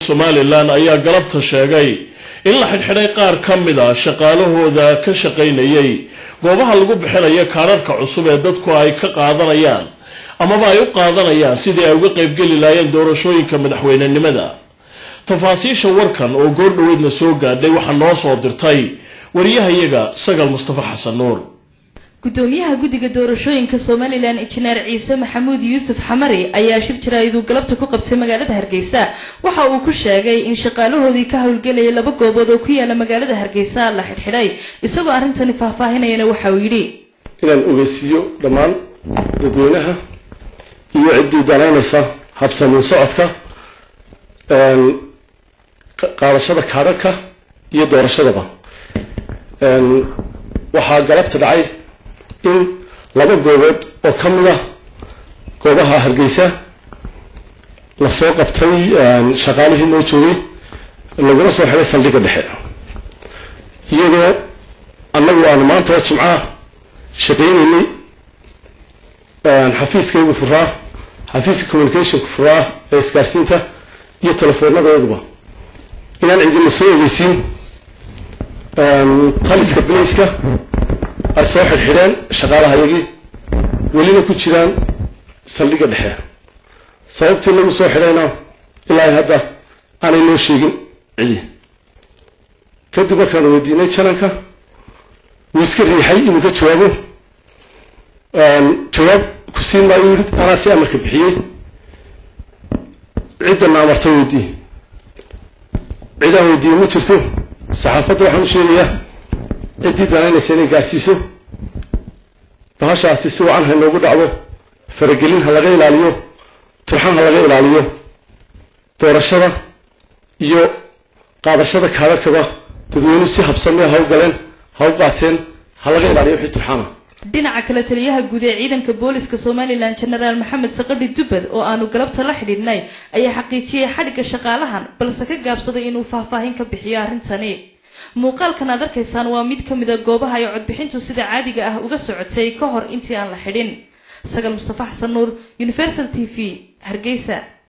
Somaliland ayaa galabta sheegay in la xidhxidhay qaar ka mid ah shaqaalahooda ka shaqaynayay goobaha lagu bixinayo kaararka cusub ee dadku ay ka qaadanayaan ama ay u qaadanayaan sidii ay uga qayb gali laayeen doorashooyinka madaxweynenimada. Tafaasiisha warkan oo goor dhaweedna soo gaadhay waxa noo soo dirtay wariyahayaga Sagal Mustafa Xasan Nuur. gudoomiyaha guddiga doorashooyinka Somaliland Injineer Ciise Maxamuud Yuusuf Xamari ayaa shir jaraa'id uu galabta ku qabtay magaalada Hargeysa waxa uu ku sheegay in shaqaalahoodii ka hawlgalay laba goobood oo ku yaala magaalada Hargeysa la xidhxidhay isagoo arintani faahfaahinayna waxa uu yiri inaan ogeysiiyo dhammaan dadweynaha iyo ciddii danaynaysa habsami socodka qaadashada kaararka iyo doorashadaba waxaa galabta dhacay in laba goobood oo ka mid ah goobaha Hargeysa la soo qabtay shaqaalihii noo joogay laguna soo xiray saldhigga dhexe iyadoo annagu aan maanta Jimcaha shaqaynay xafiiskaygu furaa xafiiska communication furaa ee isgaarsiinta iyo telefoonadooduba inaan idin soo ogeysiin taliska biliska ay soo xidhxidheen shaqaalahayagii welina ku jiraan saldhigga dhexe sababtii lagu soo xidhayna ilaa hadda aanay noo sheegin cidi kadib markaan weydiinay jananka wuu iska riixay inuu ka jawaabo jawaab ku siin maayo yidhi anaa si amarka bixiyey ciddana amartay weydii cidaa weydiiye ma jirto saxaafadda waxaan u sheegayaa ciddii danaynaysa inay gaarsiiso bahashaasi si wacan ha inoogu dhacdo faragelin ha laga ilaaliyo turxan ha laga ilaaliyo doorashada iyo qaadashada kaararkaba dadweynuhu si habsami ha u galeen ha u qaateen ha laga ilaaliyo wixii turxana. dhinaca kale taliyaha guud ee ciidanka booliska Somaliland General Maxamed Saqadi Dubad oo aanu galabta la xidhiidhnay ayaa xaqiijiyay xadhigga shaqaalahan balse ka gaabsaday inuu faahfaahin ka bixiyo arrintani. muuqaalkan aad arkaysaan waa mid ka mid ah goobaha ay codbixintu sida caadiga ah uga socotay ka hor intii aan la xidhin. Sagal Mustafa Xasan Nuur, Universal TV, Hargeysa.